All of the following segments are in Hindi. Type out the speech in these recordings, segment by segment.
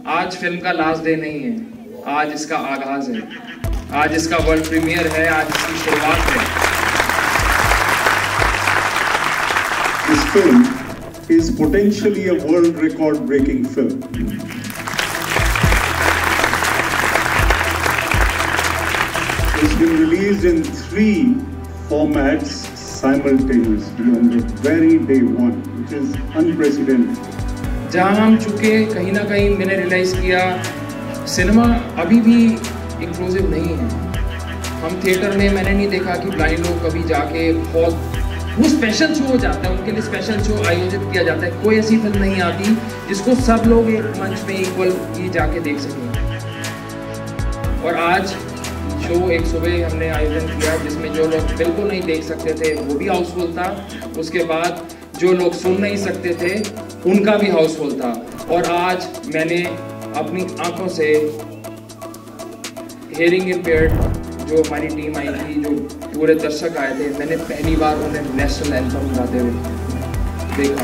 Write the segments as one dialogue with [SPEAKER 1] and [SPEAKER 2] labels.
[SPEAKER 1] आज फिल्म का लास्ट डे नहीं है, आज इसका आगाज है, आज इसका वर्ल्ड प्रीमियर है, आज इसकी शुरुआत है।
[SPEAKER 2] This film is potentially a world record breaking film. It's been released in 3 formats simultaneously on the very day one, which is unprecedented.
[SPEAKER 1] जहाँ हम चुके कहीं ना कहीं मैंने रियलाइज किया सिनेमा अभी भी इंक्लूसिव नहीं है। हम थिएटर में मैंने नहीं देखा कि ब्लाइंड लोग कभी जाके वो स्पेशल शो हो जाता है, उनके लिए स्पेशल शो आयोजित किया जाता है। कोई ऐसी फिल्म नहीं आती जिसको सब लोग एक मंच में इक्वल ही जाके देख सकें। और आज शो एक सुबह हमने आयोजन किया जिसमें जो लोग बिल्कुल नहीं देख सकते थे वो भी हाउसफुल था, उसके बाद जो लोग सुन नहीं सकते थे उनका भी हाउसफुल था। और आज मैंने अपनी आंखों से हियरिंग इम्पेयर्ड जो हमारी टीम आई थी, जो पूरे दर्शक आए थे, मैंने पहली बार उन्हें नेशनल एंथम गाते हुए देखा।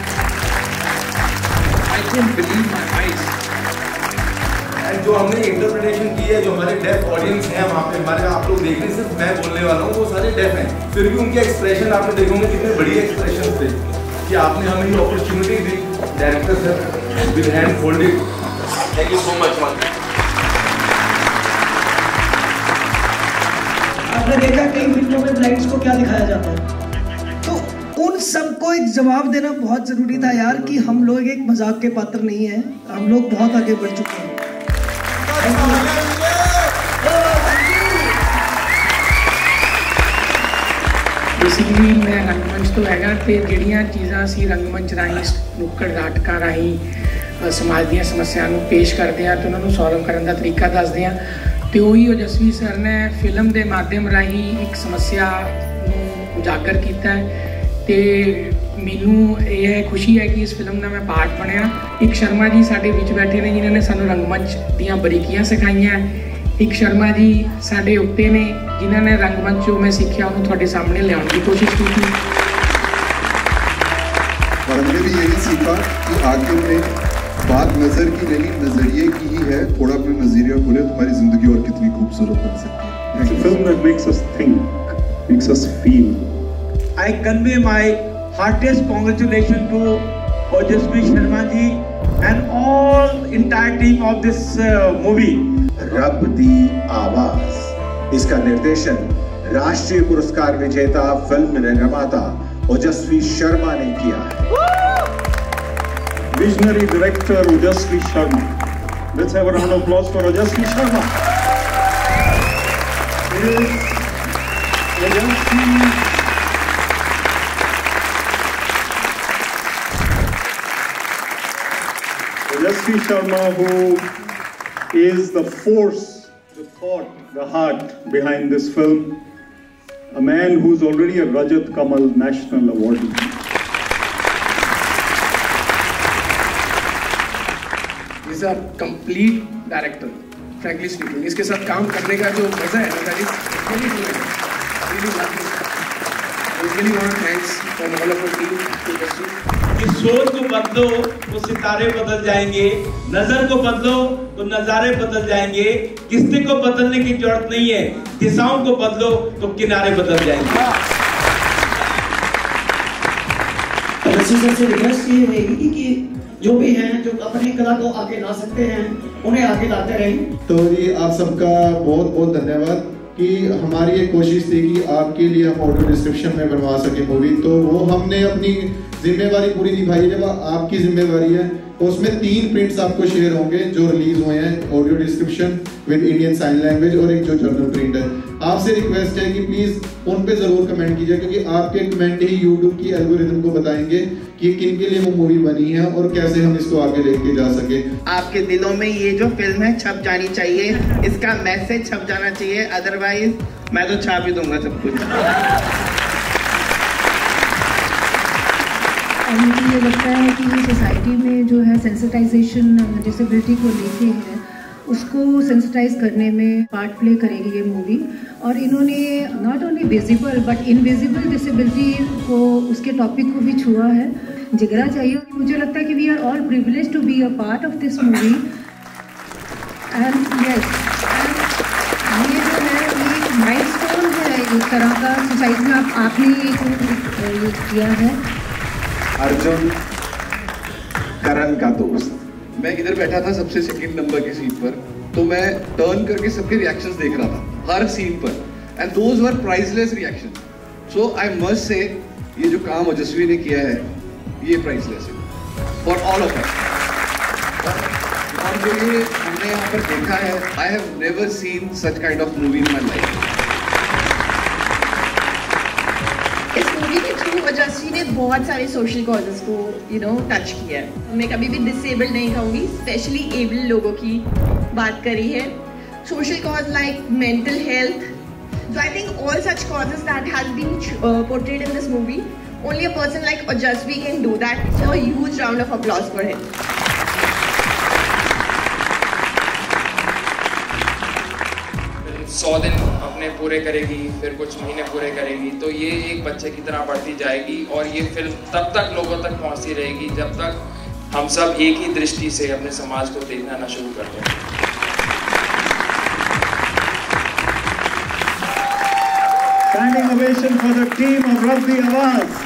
[SPEAKER 1] I can believe my eyes.
[SPEAKER 3] जो हमने इंटरप्रिटेशन की है, जो हमारे डेफ ऑडियंस हैं वहाँ पे, हमारे आप लोग देख रहे हैं, सिर्फ मैं बोलने वाला हूँ, वो सारे डेफ हैं, फिर भी उनके एक्सप्रेशन आपने देखोगे कितने बढ़िया एक्सप्रेशन थे कि आपने हमें ये अपॉर्चुनिटी दी। Director sir with hand folded, thank you so much.
[SPEAKER 4] आपने देखा कई फिल्मों में ब्लाइंड्स को क्या दिखाया जाता है, तो उन सबको एक जवाब देना बहुत जरूरी था यार कि हम लोग एक मजाक के पात्र नहीं हैं, हम लोग बहुत आगे बढ़ चुके हैं।
[SPEAKER 5] बेसिकली मैं रंगमंच तो हैगा ते ਜਿਹੜੀਆਂ ਚੀਜ਼ਾਂ ਅਸੀਂ ਰੰਗਮੰਚ ਰਾਹੀਂ ਨੁੱਕੜ ਨਾਟਕਾਂ ਰਾਹੀਂ ਸਮਾਜ ਦੀਆਂ ਸਮੱਸਿਆਵਾਂ ਨੂੰ ਪੇਸ਼ ਕਰਦੇ ਹਾਂ ਤੇ ਉਹਨਾਂ ਨੂੰ ਸੋਲਵ ਕਰਨ ਦਾ ਤਰੀਕਾ ਦੱਸਦੇ ਹਾਂ। ਤੇ ਉਹੀ ਓਜਸਵੀ ਸਰ ਨੇ ਫਿਲਮ ਦੇ ਮਾਧਿਅਮ ਰਾਹੀਂ ਇੱਕ ਸਮੱਸਿਆ ਨੂੰ ਉਜਾਗਰ ਕੀਤਾ ਹੈ ਤੇ ਮੈਨੂੰ ਇਹ ਖੁਸ਼ੀ ਹੈ ਕਿ ਇਸ ਫਿਲਮ ਦਾ ਮੈਂ ਪਾਰਟ ਬਣਿਆ। ਇੱਕ ਸ਼ਰਮਾ ਜੀ ਸਾਡੇ ਵਿੱਚ ਬੈਠੇ ਨੇ ਜਿਨ੍ਹਾਂ ਨੇ ਸਾਨੂੰ ਰੰਗਮੰਚ ਦੀਆਂ ਬਰੀਕੀਆਂ ਸਿਖਾਈਆਂ। ਇੱਕ ਸ਼ਰਮਾ ਜੀ ਸਾਡੇ ਉੱਤੇ ਨੇ ਜਿਨ੍ਹਾਂ ਨੇ ਰੰਗਮੰਚ ਜੋ मैं सीखा ਉਹਨੂੰ ਤੁਹਾਡੇ सामने ਲਿਆਉਣ की कोशिश की थी।
[SPEAKER 6] और हमने भी यही सीखा कि आखिर में बात नज़र की नहीं नज़रिए की ही है। थोड़ा अपना नज़रिया खोले तुम्हारी ज़िंदगी और कितनी खूबसूरत बन सकती है।
[SPEAKER 2] It's a film that makes us think, makes us feel.
[SPEAKER 7] I convey my heartiest congratulations to Ojasvi Sharma ji and all entire team of this movie.
[SPEAKER 8] रब दी आवाज, इसका निर्देशन राष्ट्रीय पुरस्कार विजेता फिल्म निर्माता ओजस्वी शर्मा ने किया है।
[SPEAKER 2] Visionary director Ojasvi Sharma. Let's have a round of applause for Ojasvi Sharma. Ojasvi Sharma, who is the force, the thought, the heart behind this film. A man who's already a Rajat Kamal National Awardee.
[SPEAKER 5] He's a complete director, frankly speaking. इसके साथ काम करने का जो मजा है ना, that is really good. Really lucky. I really want to thanks from all of our team to Ojasvi.
[SPEAKER 7] इस सोच को बदलो तो सितारे बदल जाएंगे, नजर को बदलो तो नजारे बदल जाएंगे। किस्से को बदलने की जरूरत नहीं है, दिशाओं को बदलो तो किनारे बदल जाएंगे।
[SPEAKER 4] से रिक्वेस्ट ये रहेगी कि जो भी हैं जो अपनी कला को आगे ला सकते हैं उन्हें आगे लाते रहें।
[SPEAKER 6] तो ये आप सबका बहुत बहुत धन्यवाद कि हमारी ये कोशिश थी कि आपके लिए हम ऑडियो डिस्क्रिप्शन में बनवा सके मूवी, तो वो हमने अपनी जिम्मेवारी पूरी निभाई। जब आपकी जिम्मेवारी है उसमें 3 प्रिंट्स आपको शेयर होंगे जो रिलीज हुए हैं, audio description with Indian sign language और एक जो जर्नल प्रिंट है। आपसे रिक्वेस्ट है कि प्लीज उन पे जरूर कमेंट कीजिए, क्योंकि आपके कमेंट ही यूट्यूब की एल्गोरिथम को बताएंगे कि किन के लिए वो मूवी बनी है और कैसे हम इसको आगे लेके जा सके।
[SPEAKER 9] आपके दिलों में ये जो फिल्म है छप जानी चाहिए, इसका मैसेज छप जाना चाहिए, अदरवाइज मैं तो छाप ही दूंगा सब कुछ।
[SPEAKER 10] और मुझे ये लगता है कि सोसाइटी में जो है सेंसिटाइजेशन डिसेबिलिटी को लेके है, उसको सेंसिटाइज करने में पार्ट प्ले करेगी ये मूवी। और इन्होंने not only visible but invisible disability को, उसके टॉपिक को भी छुआ है। जिगरा चाहिए। मुझे लगता है कि we are all privilege to be a part of this movie. And yes, ये जो है ये एक माइलस्टोन है एक तरह का सोसाइटी में। आपने ये किया है।
[SPEAKER 8] अर्जुन, करण का दोस्त।
[SPEAKER 11] मैं इधर बैठा था सबसे सेकंड नंबर की सीट पर, तो मैं टर्न करके सबके रिएक्शंस देख रहा था हर सीन पर, and those were priceless reaction. So I must say ये जो काम ओजस्वी ने किया है ये प्राइसलेस है फॉर ऑल ऑफ अस। और जो ये हमने यहाँ पर देखा है, I have never seen such kind of movie in my life.
[SPEAKER 12] इस मूवी के थ्रू ओजस्वी ने बहुत सारे सोशल कॉजेस को टच किया है। मैं कभी भी डिसेबल्ड नहीं कहूँगी, स्पेशली एबल लोगों की बात करी है। Social cause like mental health, so I think all such causes that has been portrayed in this movie, only a person like Ojasvi can do that. So a huge round of applause for him.
[SPEAKER 1] 100 दिन अपने पूरे करेगी, फिर कुछ महीने पूरे करेगी, तो ये एक बच्चे की तरह बढ़ती जाएगी और ये फिल्म तब तक लोगों तक पहुंचती रहेगी जब तक हम सब एक ही दृष्टि से अपने समाज को देखना ना शुरू कर दें।
[SPEAKER 2] Standing ovation for the team of Rab Di Awaaz.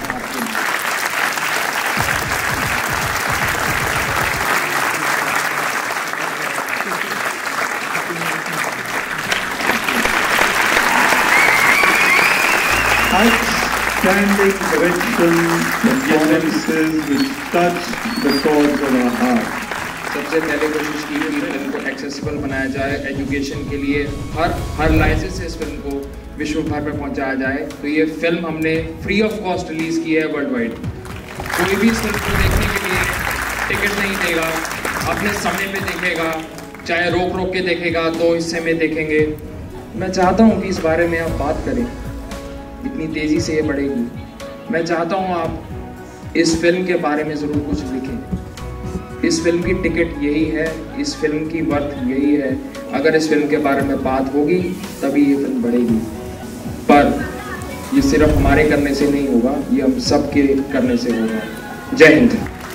[SPEAKER 2] Outstanding direction, performances which touch the chords of our heart.
[SPEAKER 1] सबसे पहले कोशिश की कि फिल्म को एक्सेसिबल बनाया जाए, एजुकेशन के लिए हर लाइसेंस से इस फिल्म को विश्व भर में पहुंचाया जाए। तो ये फिल्म हमने फ्री ऑफ कॉस्ट रिलीज की है वर्ल्ड वाइड। कोई भी इस फिल्म को देखने के लिए टिकट नहीं देगा, अपने समय पे देखेगा, चाहे रोक के देखेगा, 2 हिस्से में देखेंगे। मैं चाहता हूँ कि इस बारे में आप बात करें, इतनी तेज़ी से ये बढ़ेगी। मैं चाहता हूँ आप इस फिल्म के बारे में ज़रूर कुछ लिखें। इस फिल्म की टिकट यही है, इस फिल्म की वर्थ यही है। अगर इस फिल्म के बारे में बात होगी तभी ये फिल्म बढ़ेगी, पर ये सिर्फ हमारे करने से नहीं होगा, ये हम सब के करने से होगा। जय हिंद।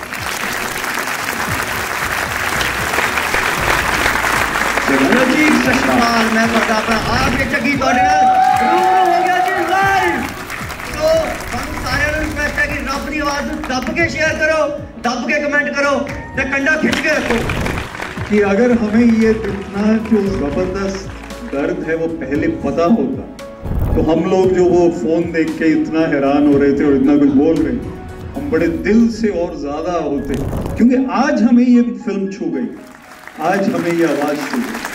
[SPEAKER 9] मैं बताता आपके चकी हो गया जी लाइव। तो हम सारे रिक्वेस्ट है कि रब दी आवाज़ दब के शेयर करो, दब के कमेंट करो, ते कंडा खिंच के रखो।
[SPEAKER 2] कि अगर हमें ये इतना जो जबरदस्त दर्द है वो पहले पता होता, तो हम लोग जो वो फोन देख के इतना हैरान हो रहे थे और इतना कुछ बोल रहे थे, हम बड़े दिल से और ज्यादा होते। क्योंकि आज हमें ये फिल्म छू गई, आज हमें ये आवाज छू गई।